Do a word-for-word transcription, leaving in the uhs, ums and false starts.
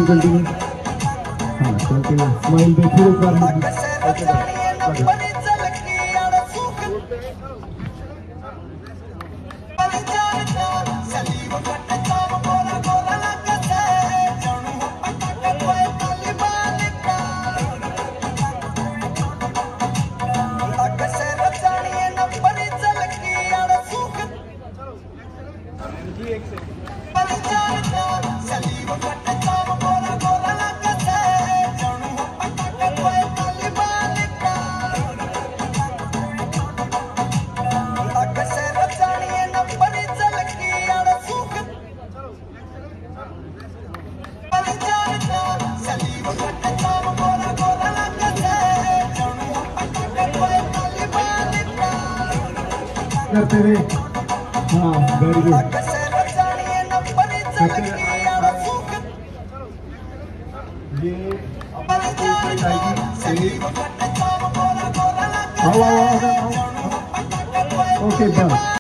जल्दी में। हाँ चलते हैं, स्माइल देखिए एक बार। करते हुए, हाँ वेरी गुड। ये ओके बस।